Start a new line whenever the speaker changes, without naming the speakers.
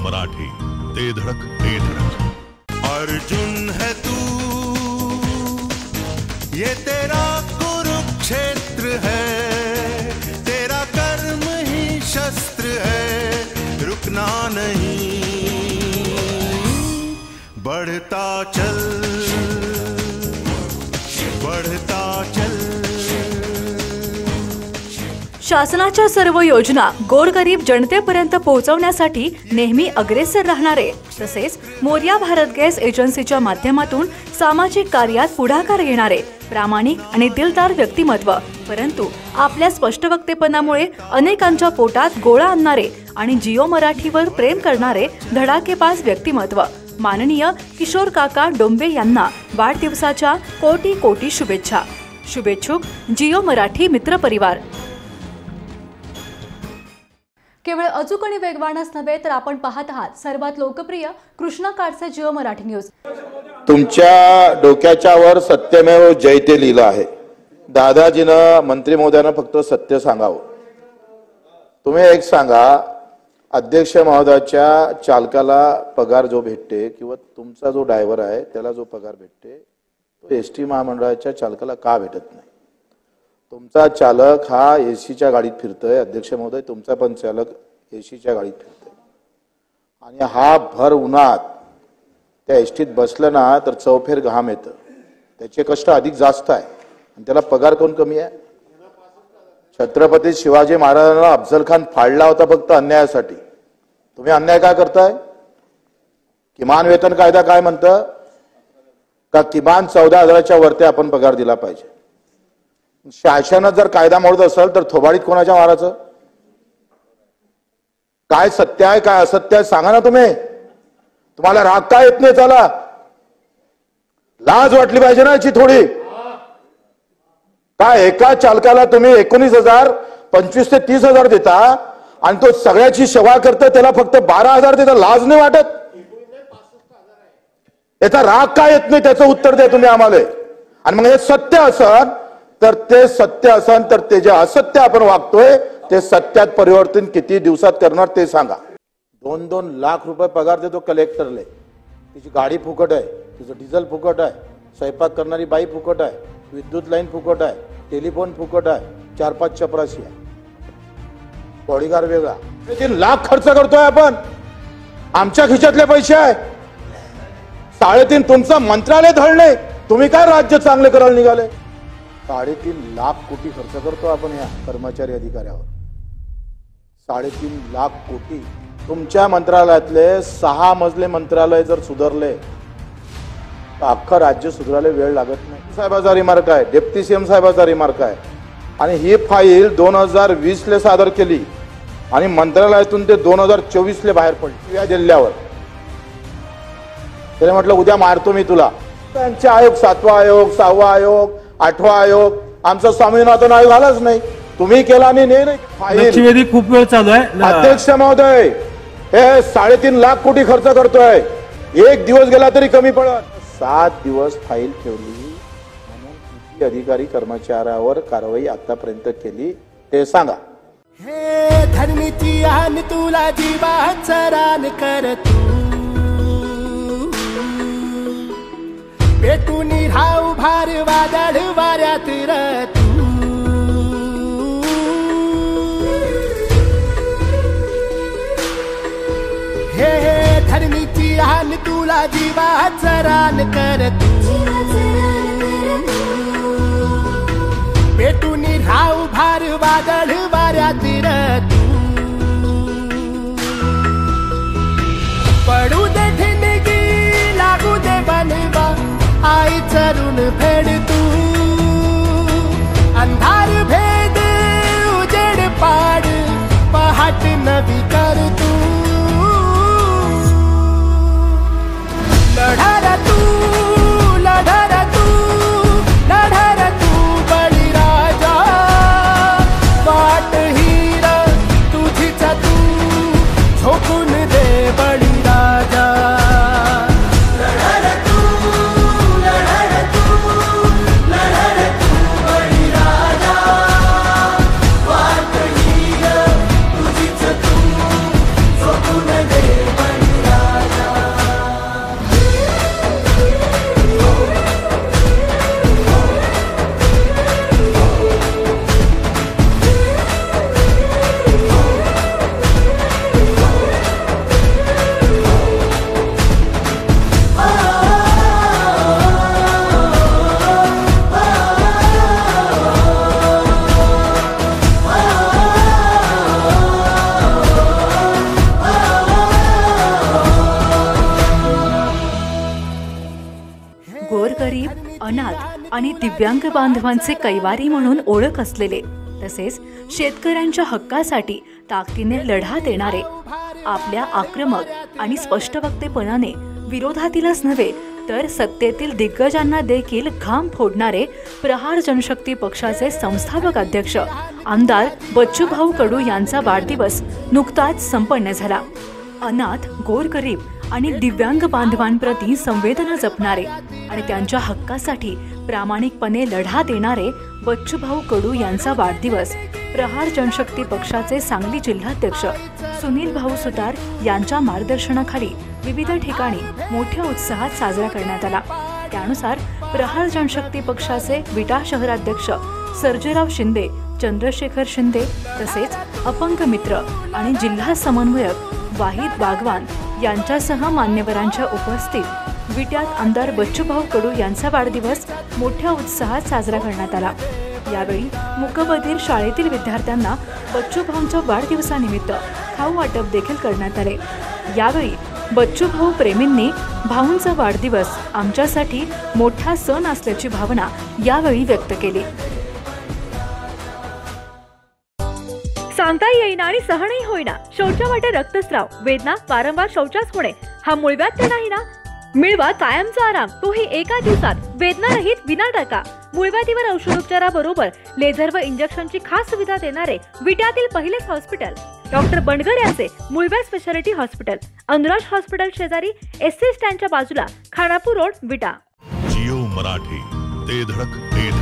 मराठी, ते धडक ते धडक।
अर्जुन है तू, ये तेरा कुरुक्षेत्र है, तेरा कर्म ही शस्त्र है, रुकना नहीं, बढ़ता चल, बढ़ता चल।
शासनाच्या सर्व योजना गोरगरीब जनतेपर्यंत पोहोचवण्यासाठी नेहमी अग्रेसर राहणारे तसेच मोरया भारत गॅस एजन्सीच्या माध्यमातून सामाजिक कार्यात पुढाकार घेणारे प्रामाणिक आणि दिलदार व्यक्तिमत्व, परंतु आपल्या स्पष्टवक्तेपणामुळे अनेकांच्या पोटात गोळा आणणारे आणि जिओ मराठीवर प्रेम करणारे धडाकेबाज व्यक्तिमत्व माननीय किशोर काका डोंबे यांना वाढदिवसाच्या कोटी कोटी शुभेच्छा। शुभेच्छुक जिओ मराठी मित्र परिवार। केवळ अचूक आणि वेगवानच नव्हे तर आपण पाहत आहात सर्वात लोकप्रिय कृष्णा काळचे जिओ मराठी न्यूज।
तुमच्या डोक्याच्या वर सत्यमेव जयते लिहिलं आहे। दादाजीनं मंत्री महोदयांना फक्त सत्य सांगावं। तुम्ही एक सांगा, अध्यक्ष महोदयाच्या चालकाला पगार जो भेटते किंवा तुमचा जो ड्रायव्हर आहे त्याला जो पगार भेटते तो एसटी महामंडळाच्या चालकाला का भेटत नाही? तुमचा चालक हा एसीच्या गाडीत फिरतोय, अध्यक्ष महोदय तुमचा पण चालक एसीच्या गाडीत फिरतोय आणि हा भर उन्हात त्या एसटीत बसलं ना तर चौफेर घाम येतं, त्याचे कष्ट अधिक जास्त आहे आणि त्याला पगार कोण कमी आहे? छत्रपती शिवाजी महाराजांना अफजल खान फाडला होता फक्त अन्यायासाठी। तुम्ही अन्याय काय करताय? किमान वेतन कायदा काय म्हणतं का किमान 14,000च्या वरती आपण पगार दिला पाहिजे। शासनात जर कायदा मोडत असेल तर थोबाडीत कोणाच्या मारायचं? काय सत्य आहे काय असत्य आहे सांगा ना तुम्ही। तुम्हाला राग काय येत नाही? चला, लाज वाटली पाहिजे ना याची थोडी। काय एका चालकाला तुम्ही 19,000 25 ते 30,000 देता आणि तो सगळ्याची सेवा करतो त्याला फक्त 12,000 देता, लाज नाही वाटत? याचा राग काय येत नाही त्याचं उत्तर द्या तुम्ही आम्हाला। आणि मग हे सत्य असन तर ते सत्य असन तर ते जे असत्य आपण वागतोय ते सत्यात परिवर्तन किती दिवसात करणार ते सांगा। 2-2 लाख रुपये पगार देतो कलेक्टरले, तिची गाडी फुकट आहे, तिचं डिझेल फुकट आहे, स्वयंपाक करणारी बाई फुकट आहे, विद्युत लाईन फुकट आहे, टेलिफोन फुकट आहे, 4-5 चपराशी आहे, बॉडीगार्ड वेगळा। 3 लाख खर्च करतोय आपण, आमच्या खिशातले पैसे आहे। 3.5 तुमचं मंत्रालय धळणे, तुम्ही काय राज्य चांगले करायला निघाले? 3.5 लाख कोटी खर्च करतो आपण या कर्मचारी अधिकाऱ्यावर। 3.5 लाख कोटी। तुमच्या मंत्रालयातले 6 मजले मंत्रालय जर सुधारले तर अख्खं राज्य सुधारायला वेळ लागत नाही। साहेबाचा रिमार्क आहे, डेप्टी सीएम साहेबाचा रिमार्क आहे आणि ही फाईल 2020 ले सादर केली आणि मंत्रालयातून ते 2024 ले बाहेर पडली या जिल्ह्यावर। त्याने म्हटलं उद्या मारतो मी तुला। त्यांचे आयोग 7वा आयोग, 6वा आयोग, 8वा आयोग, आमचा स्वामीनाथन आयोग आलाच नाही, तुम्ही केला आणि नाही।
खूप वेळ चालू आहे
अध्यक्ष महोदय, हे 3.5 लाख कोटी खर्च करतोय, एक दिवस गेला तरी कमी पडत। 7 दिवस फाईल ठेवली म्हणून किती अधिकारी कर्मचाऱ्यावर कारवाई आतापर्यंत केली ते सांगा।
हे धरणीची आन तुला जीवाचं रान कर तू, पेटून राहू भार वादळ वाऱ्यात र तू। हे धरणीची आन तुला जीवाचं रान कर तू, पेटून राहू भार वादळ वाऱ्यात र तू। पडू दे ठिणगी लागू दे बनवा आई चरून फेड तू, अंधार भेद उजेड पाड पहाट नवी कर तू। लढा तू लढा तू लढा तू बळीराजा, वाट ही
गोरगरीब, अनाथ आणि दिव्यांग बांधवांचे कैवारी म्हणून ओळख असलेले तसेच शेतकऱ्यांच्या हक्कासाठी ताकदीने लढा देणारे, आपल्या आक्रमक आणि स्पष्टवक्तेपणाने विरोधातीलच नव्हे तर सत्तेतील दिग्गजांना देखील घाम फोडणारे प्रहार जनशक्ती पक्षाचे संस्थापक अध्यक्ष आमदार बच्चूभाऊ कडू यांचा वाढदिवस नुकताच संपन्न झाला. अनाथ, गोरगरीब आणि दिव्यांग बांधवांप्रती संवेदना जपणारे आणि त्यांच्या हक्कासाठी प्रामाणिकपणे लढा देणारे बच्चूभाऊ कडू यांचा वाढदिवस प्रहार जनशक्ती पक्षाचे सांगली जिल्हाध्यक्ष सुनील भाऊ सुतार यांच्या मार्गदर्शनाखाली विविध ठिकाणी मोठ्या उत्साहात साजरा करण्यात आला. त्यानुसार प्रहार जनशक्ती पक्षाचे विटा शहराध्यक्ष सर्जेराव शिंदे, चंद्रशेखर शिंदे तसेच अपंग मित्र आणि जिल्हा समन्वयक वाहिद बागवान यांच्यासह मान्यवरांच्या उपस्थित विट्यात आमदार बच्चूभाऊ कडू यांचा वाढदिवस मोठ्या उत्साहात साजरा करण्यात आला. यावेळी मूकबधीर शाळेतील विद्यार्थ्यांना बच्चूभाऊंच्या वाढदिवसानिमित्त खाऊ वाटप देखील करण्यात आले. यावेळी बच्चूभाऊ प्रेमींनी भाऊंचा वाढदिवस आमच्यासाठी मोठा सण असल्याची भावना यावेळी व्यक्त केली.
सांगता येईना आणि सहनही होईना, शौचावाटे रक्तस्राव, वेदना, वारंवार शौचास होणे हा मूळव्याध नाही ना? मिळवा कायमचा आराम, तोही एका दिवसात, वेदनारहित विनाटका. मूळव्याधीवर औषधोपचाराबरोबर लेझर व इंजेक्शनची खास सुविधा देणारे विट्यातील पहिलेच हॉस्पिटल डॉक्टर बंडगर यांचे मूळव्याध स्पेशालिटी हॉस्पिटल, अनुराज हॉस्पिटल शेजारी एससी स्टँडच्या बाजूला, खानापूर रोड, विटा.
जिओ मराठी, ते धडक ते